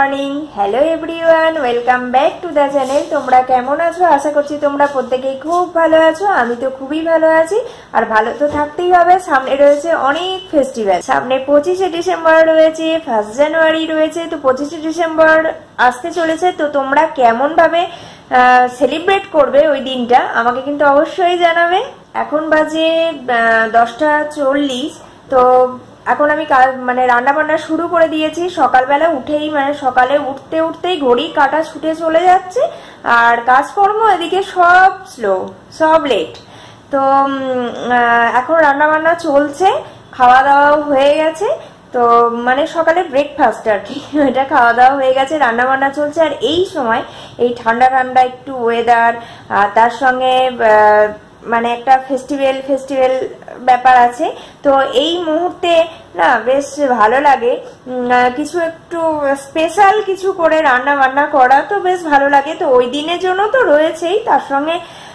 Morning. Hello everyone, welcome back to the channel. তোমরা কেমন আছো? আশা করছি তোমরা প্রত্যেকেই খুব ভালো আছো। আমি তো খুবই ভালো আছি, আর ভালো তো থাকতেই হবে। সামনে রয়েছে অনেক ফেস্টিভ্যাল। সামনে 25শে ডিসেম্বর রয়েছে, 1 জানুয়ারি রয়েছে। তো 25শে ডিসেম্বর আসতে চলেছে। তো তোমরা কেমন ভাবে সেলিব্রেট করবে ওই দিনটা আমাকে কিন্তু অবশ্যই জানাবে। এখন বাজে 10টা 40। তো এখন আমি রান্না বান্না শুরু করে দিয়েছি। সকালবেলা উঠেই সকালে উঠতেই ঘড়ি কাটা ছুটে চলে যাচ্ছে, আর কাজকর্ম এদিকে সব স্লো, সব লেট। তো এখন রান্না বান্না চলছে, খাওয়া দাওয়াও হয়ে গেছে। তো সকালে ব্রেকফাস্ট আর কি, এটা খাওয়া দাওয়া হয়ে গেছে, রান্না বান্না চলছে। আর এই সময় এই ঠান্ডা ঠান্ডা একটু ওয়েদার, তার সঙ্গে একটা ফেস্টিভ্যাল ব্যাপার আছে। তো এই মুহূর্তে না বেশ ভালো লাগে কিছু একটু স্পেশাল কিছু করে রান্না বান্না করা, তো বেশ ভালো লাগে। তো ওই দিনের জন্য তো রয়েছেই, তার সঙ্গে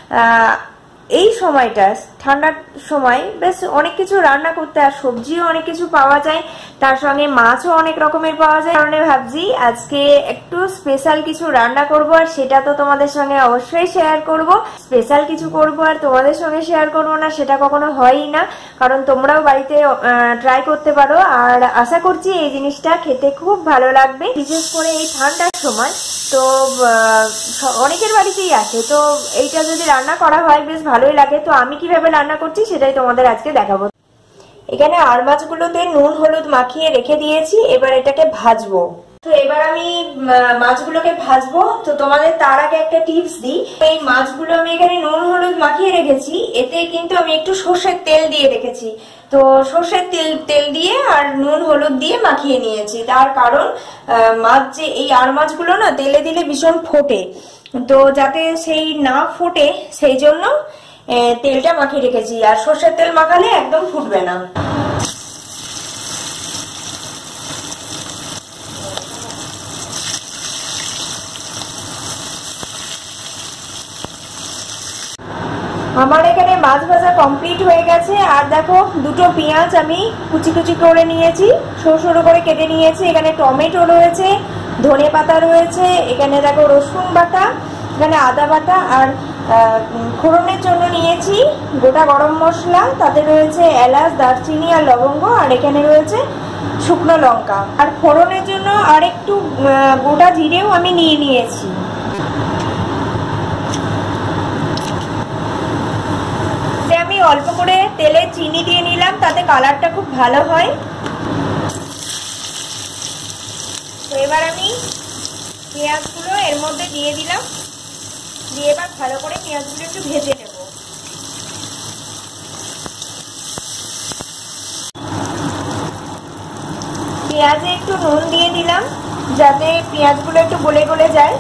এই সময়টা ঠান্ডার সময় বেশ অনেক কিছু রান্না করতে, আর সবজিও অনেক কিছু পাওয়া যায়, তার সঙ্গে মাছও অনেক রকমের পাওয়া যায়। কারণে ভাবছি আজকে একটু স্পেশাল কিছু রান্না করব, আর সেটা তো তোমাদের সঙ্গে অবশ্যই শেয়ার করব। স্পেশাল কিছু করব আর তোমাদের সঙ্গে শেয়ার করব না, সেটা কখনো হয়ই না। কারণ তোমরাও বাড়িতে ট্রাই করতে পারো, আর আশা করছি এই জিনিসটা খেতে খুব ভালো লাগবে, বিশেষ করে এই ঠান্ডার সময়। তো অনেকের বাড়িতেই আছে, তো এইটা যদি রান্না করা হয় বেশ ভালোই লাগে। তো আমি কিভাবে রান্না করছি সেটাই তোমাদের আজকে দেখাবো। এখানে আর মাছগুলোতে নুন হলুদ মাখিয়ে রেখে দিয়েছি, এবার এটাকে ভাজবো। তো এবার আমি মাছগুলোকে ভাজবো। তো তোমাদের তার আগে একটা টিপস দিই, এই মাছগুলো আমি এখানে নুন হলুদ মাখিয়ে রেখেছি, এতে কিন্তু আমি একটু সর্ষের তেল দিয়ে রেখেছি। তো সর্ষের তেল দিয়ে আর নুন হলুদ দিয়ে মাখিয়ে নিয়েছি। তার কারণ মাছ যে এই আর মাছগুলো না তেলে দিলে ভীষণ ফোটে, তো যাতে সেই না ফোটে সেই জন্য তেলটা মাখিয়ে রেখেছি। আর সর্ষের তেল মাখালে একদম ফুটবে না। আমার এখানে মাছ ভাজা কমপ্লিট হয়ে গেছে। আর দেখো, দুটো পেঁয়াজ আমি কুচি কুচি করে নিয়েছি, সরু সরু করে কেটে নিয়েছি। এখানে টমেটো রয়েছে, ধনে পাতা রয়েছে, এখানে দেখো রসুন বাটা, এখানে আদা বাটা, আর ফোড়নের জন্য নিয়েছি গোটা গরম মশলা, তাতে রয়েছে এলাচ, দারচিনি আর লবঙ্গ, আর এখানে রয়েছে শুকনো লঙ্কা। আর ফোড়নের জন্য আর একটু গোটা জিরেও আমি নিয়ে নিয়েছি। আমি অল্প করে তেলে চিনি দিয়ে নিলাম, তাতে কালারটা খুব ভালো হয়। তো এবার আমি পেঁয়াজগুলো এর মধ্যে দিয়ে দিলাম, দিয়ে এবার ভালো করে পেঁয়াজগুলো একটু ভেজে নেব। পেঁয়াজে একটু নুন দিয়ে দিলাম, যাতে পেঁয়াজগুলো একটু গলে গলে যায়।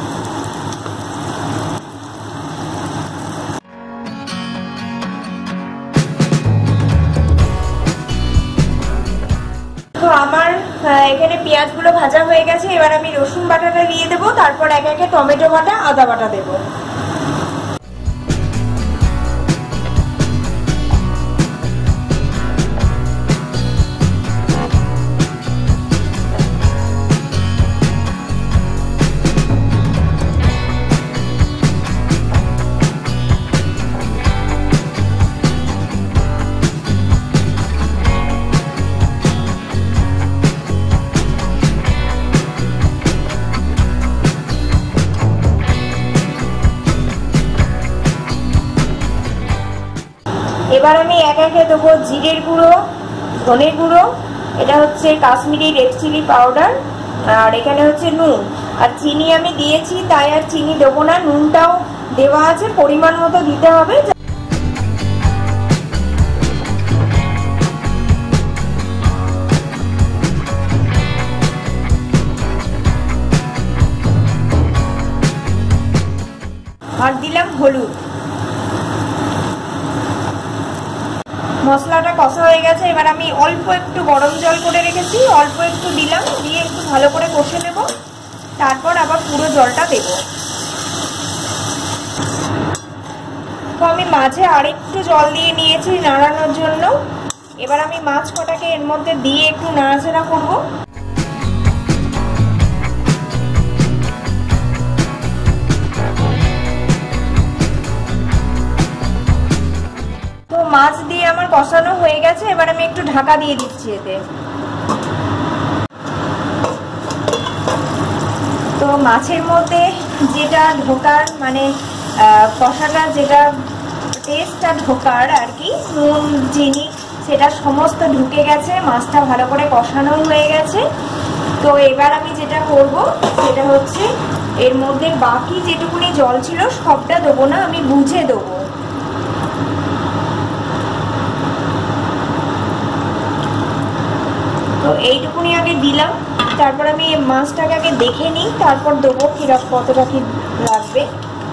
তো আমার এখানে পেঁয়াজগুলো ভাজা হয়ে গেছে। এবার আমি রসুন বাটাটা দিয়ে দেবো, তারপর একে একে টমেটো বাটা, আদা বাটা দেবো। এবার আমি একে একে দেবো জিরের গুঁড়ো, ধনের গুঁড়ো, এটা হচ্ছে কাশ্মীরি রেড চিলি পাউডার, আর এখানে হচ্ছে নুন। আর চিনি আমি দিয়েছি, তাই আর চিনি দেবো না, নুনটাও দেওয়া আছে, পরিমাণ মতো দিতে হবে। আর দিলাম হলুদ। মশলাটা কষা হয়ে গেছে। এবার আমি অল্প একটু গরম জল করে রেখেছি, অল্প একটু দিলাম, দিয়ে একটু ভালো করে কষে নেব, তারপর আবার পুরো জলটা দেব। তো আমি মাঝে আরেকটু জল দিয়ে নিয়েছি নাড়ানোর জন্য। এবার আমি মাছ কটাকে এর মধ্যে দিয়ে একটু নাড়াচাড়া করব। কষানো হয়ে গেছে, এবার আমি একটু ঢাকা দিয়ে দিচ্ছি এতে। তো মাছের মধ্যে যেটা ঢোকার মানে কষাটা যেটা টেস্টটা ঢোকার আর কি, নুন চিনি সেটা সমস্ত ঢুকে গেছে, মাছটা ভালো করে কষানো হয়ে গেছে। তো এবার আমি যেটা করব সেটা হচ্ছে এর মধ্যে বাকি যেটুকুনি জল ছিল সবটা দেবো না, আমি বুঝে দেবো। তো এইটুকুনি আগে দিলাম, তারপর আমি মাছটাকে আগে দেখে নিই, তারপর দেবো কিরকম কতটা কি লাগবে।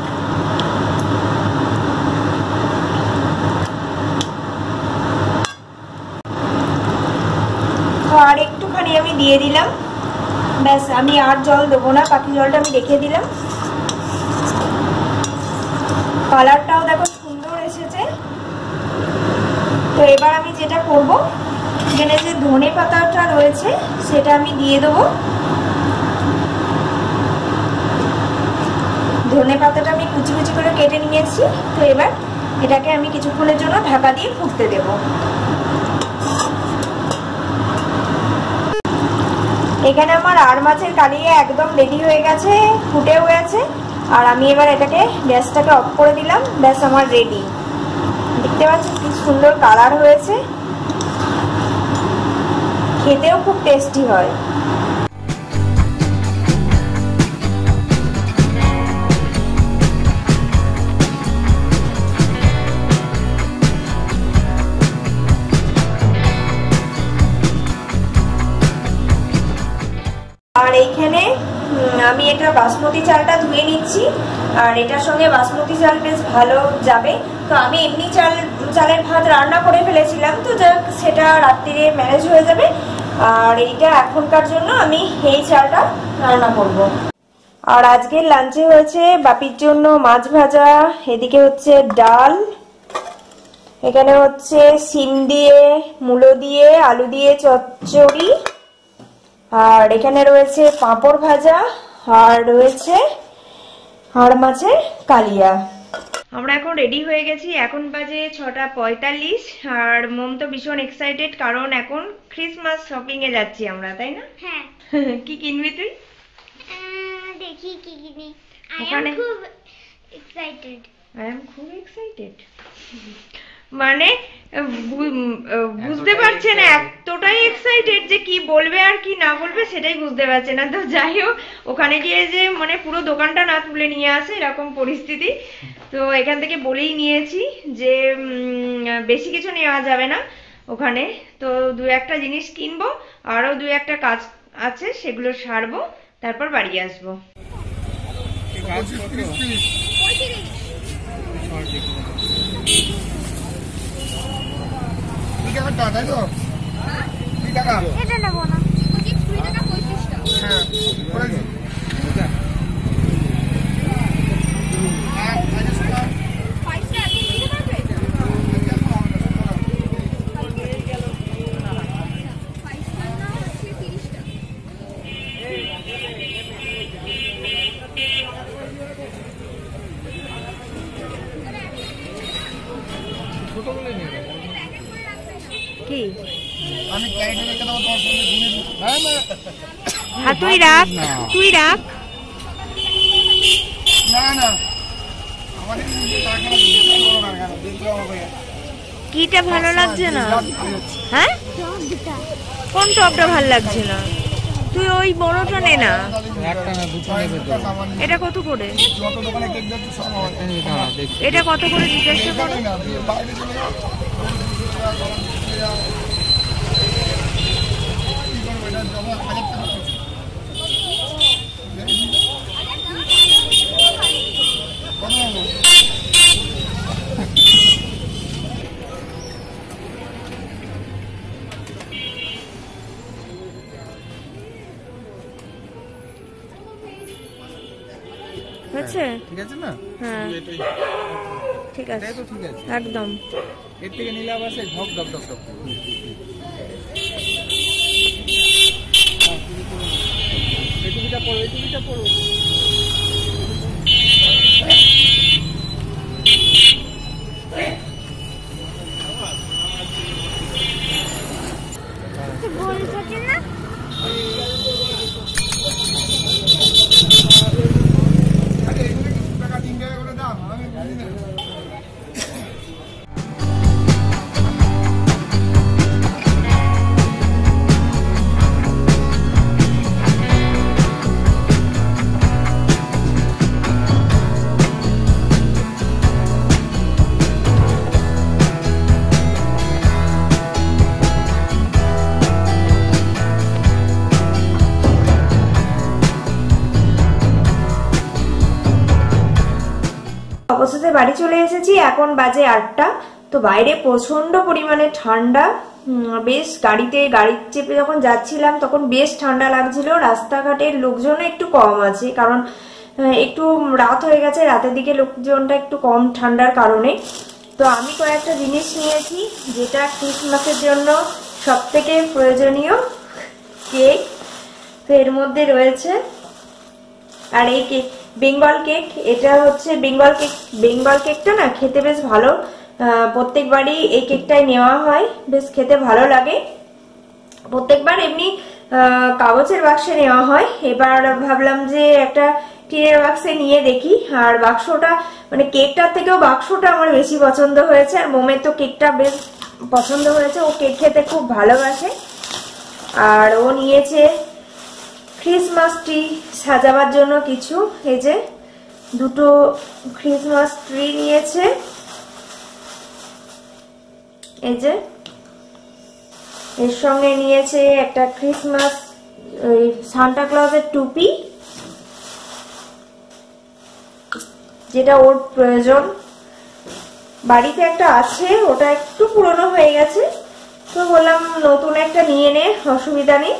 তো আর একটুখানি আমি দিয়ে দিলাম, ব্যাস, আমি আর জল দেবো না, বাকি জলটা আমি রেখে দিলাম। কালারটাও দেখো সুন্দর এসেছে। তো এবার আমি যেটা করব, এখানে যে ধনে পাতাটা রয়েছে সেটা আমি দিয়ে দেবো। ধনে পাতাটা আমি কুচি কুচি করে কেটে নিয়েছি। তো এবার এটাকে আমি কিছুক্ষণের জন্য ঢাকা দিয়ে ফুটতে দেব। এখানে আমার আর মাছের কালিয়া একদম রেডি হয়ে গেছে, ফুটেও গেছে। আর আমি এবার এটাকে গ্যাসটাকে অফ করে দিলাম, ব্যাস আমার রেডি। দেখতে পাচ্ছেন কি সুন্দর কালার হয়েছে, খেতেও খুব টেস্টি হয়। আর এইখানে আমি এটা বাসমতি চালটা ধুয়ে নিচ্ছি, আর এটার সঙ্গে বাসমতি চাল বেশ ভালো যাবে। তো আমি এমনি চালের ভাত রান্না করে ফেলেছিলাম, তো সেটা রাত্রিরে ম্যানেজ হয়ে যাবে। আর এইটা এখনকার জন্য আমি এই চালটা রান্না করব। আর আজকের লাঞ্চে হয়েছে বাপির জন্য মাছ ভাজা, এদিকে হচ্ছে ডাল, এখানে হচ্ছে শিম দিয়ে মূলো দিয়ে আলু দিয়ে চচ্চড়ি, আর এখানে রয়েছে পাঁপড় ভাজা, আর রয়েছে আর মাছের কালিয়া। আমরা এখন রেডি হয়ে গেছি, এখন বাজে 6:45। আর মম তো ভীষণ এক্সাইটেড, কারণ এখন ক্রিসমাস শপিং এ যাচ্ছি আমরা, তাই না? হ্যাঁ। কি কিনবি তুই? দেখি কি কিনি। ওখানে খুব এক্সাইটেড। আই এম খুব এক্সাইটেড মানে বুঝতে পারছে না, এতটাই এক্সাইটেড যে কি বলবে আর কি না বলবে সেটাই বুঝতে পারছে না। তো যাই হোক, ওখানে গিয়ে যে মানে পুরো দোকানটা না তুলে নিয়ে আসে এরকম পরিস্থিতি। তো এখান থেকে বলেই নিয়েছি যে বেশি কিছু নেওয়া যাবে না ওখানে। তো দু একটা জিনিস কিনবো, আরো দু একটা কাজ আছে সেগুলো সারবো, তারপর বাড়ি আসবো। এটা নেবো না। কি আমি ক্যারেটে রেখে দেবো তোমার সঙ্গে ঘুমিয়ে দিই। হ্যাঁ তুই রাখ, তুই রাখ। না না আমাদের কিটা ভালো লাগছে না? হ্যাঁ, কোন টপটা ভালো লাগছে না? তুই ওই বড়টা নে না। এটা কত করে? যত দোকানে কেক দিচ্ছি সব আমার। এটা কত করে জিজ্ঞাসা করো? না বাইরে চলে যাও। হচ্ছে ঠিক আছে না? হ্যাঁ ঠিক আছে, তো ঠিক আছে একদম। এর থেকে নিলে আবার সে ঢক ঢক ঢক ঢক। এই টুপিটা পরো, এই টুপিটা পরো। অবশেষে বাড়ি চলে এসেছি, এখন বাজে 8টা। তো বাইরে প্রচন্ড পরিমাণে ঠান্ডা, বেশ গাড়ি চেপে যখন যাচ্ছিলাম তখন বেশ ঠান্ডা লাগছিল। রাস্তাঘাটের লোকজন একটু কম আছে, কারণ একটু রাত হয়ে গেছে, রাতের দিকে লোকজনটা একটু কম ঠান্ডার কারণে। তো আমি কয়েকটা জিনিস নিয়েছি, যেটা ক্রিসমাসের জন্য সব থেকে প্রয়োজনীয়, কেক। তো এর মধ্যে রয়েছে, আর এই কেক বেঙ্গল কেক, এটা হচ্ছে বেঙ্গল কেকটা না খেতে বেশ ভালো, প্রত্যেকবারই এই কেকটাই নেওয়া হয়, বেশ খেতে ভালো লাগে। প্রত্যেকবার এমনি কাগজের বাক্সে নেওয়া হয়, এবার ভাবলাম যে একটা টিনের বাক্সে নিয়ে দেখি। আর বাক্সটা মানে কেকটার থেকেও বাক্সটা আমার বেশি পছন্দ হয়েছে, আর মোমের তো কেকটা বেশ পছন্দ হয়েছে, ও কেক খেতে খুব ভালোবাসে। আর ও নিয়েছে ক্রিসমাস ট্রি সাজাবার জন্য কিছু, এই যে দুটো ক্রিসমাস ট্রি নিয়েছে, এই যে এর সঙ্গে নিয়েছে একটা ক্রিসমাস সান্টা ক্লজের টুপি, যেটা ওর প্রয়োজন। বাড়িতে একটা আছে, ওটা একটু পুরনো হয়ে গেছে, তো বললাম নতুন একটা নিয়ে নে, অসুবিধা নেই।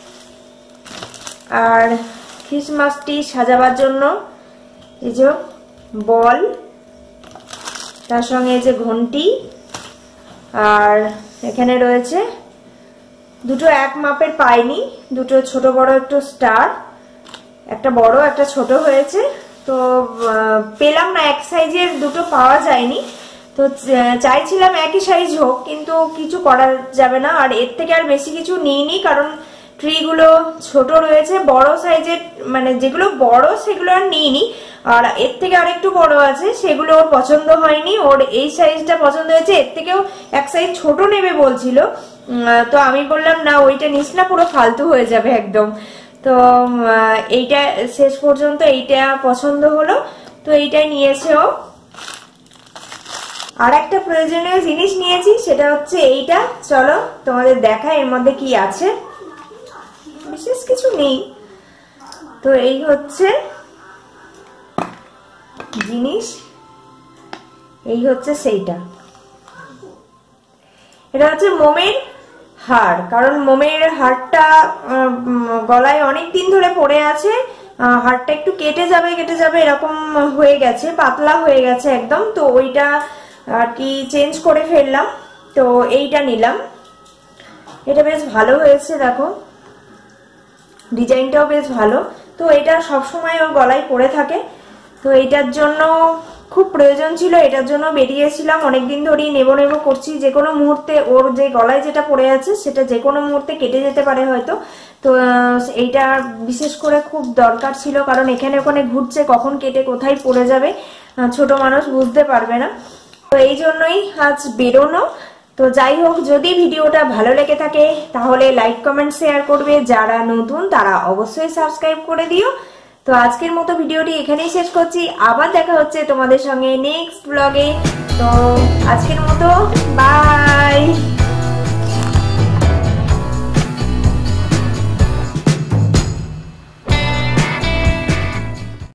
আর ক্রিসমাস ট্রি সাজাবার জন্য এই যে বল, তার সঙ্গে এই যে ঘন্টি, আর এখানে রয়েছে দুটো এক মাপের পাইনি, দুটো ছোট বড় একটু স্টার, একটা বড় একটা ছোট হয়েছে। তো পেলাম না, এক সাইজের দুটো পাওয়া যায়নি, তো চাইছিলাম একই সাইজ হোক, কিন্তু কিছু করা যাবে না। আর এর থেকে আর বেশি কিছু নিইনি, কারণ ট্রিগুলো ছোট রয়েছে, বড় সাইজের মানে যেগুলো বড় সেগুলো আর নিইনি। আর এর থেকে আর একটু বড় আছে, সেগুলো ওর পছন্দ হয়নি, ওর এই সাইজটা পছন্দ হয়েছে, এর থেকেও এক সাইজ ছোট নেবে বলছিল। তো আমি বললাম না, ওইটা নিস না, পুরো ফালতু হয়ে যাবে একদম। তো এইটা শেষ পর্যন্ত এইটা পছন্দ হলো, তো এইটাই নিয়েছে ও। আর একটা প্রয়োজনীয় জিনিস নিয়েছি, সেটা হচ্ছে এইটা, চলো তোমাদের দেখাই এর মধ্যে কি আছে। বিশেষ কিছু নেই, তো এই হচ্ছে জিনিস, এই হচ্ছে সেইটা, এটা হচ্ছে মোমের হার। কারণ মোমের হারটা গলায় অনেক দিন ধরে পড়ে আছে, হারটা একটু কেটে যাবে এরকম হয়ে গেছে, পাতলা হয়ে গেছে একদম। তো ওইটা আর কি চেঞ্জ করে ফেললাম, তো এইটা নিলাম। এটা বেশ ভালো হয়েছে, দেখো ডিজাইনটাও বেশ ভালো। তো এটা সবসময় ওর গলায় পরে থাকে, তো এইটার জন্য খুব প্রয়োজন ছিল, এটার জন্য বেরিয়েছিলাম, অনেকদিন ধরেই নেবো করছি। যে কোনো মুহূর্তে ওর যে গলায় যেটা পড়ে আছে সেটা যে কোনো মুহূর্তে কেটে যেতে পারে হয়তো, তো এইটা বিশেষ করে খুব দরকার ছিল, কারণ এখানে ওখানে ঘুরছে, কখন কেটে কোথায় পড়ে যাবে ছোট মানুষ বুঝতে পারবে না। তো এই জন্যই আজ বেরোনো। তো যাই হোক, যদি ভিডিওটা ভালো লেগে থাকে তাহলে লাইক কমেন্ট শেয়ার করবে, যারা নতুন তারা অবশ্যই সাবস্ক্রাইব করে দিও। তো আজকের মতো ভিডিওটি এখানেই শেষ করছি, আবার দেখা হচ্ছে তোমাদের সঙ্গে নেক্সট ব্লগে। তো আজকের মতো বাই।